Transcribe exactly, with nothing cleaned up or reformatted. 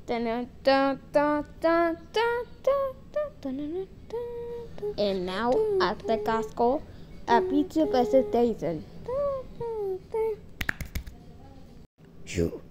And now at the casco, a pizza presentation. You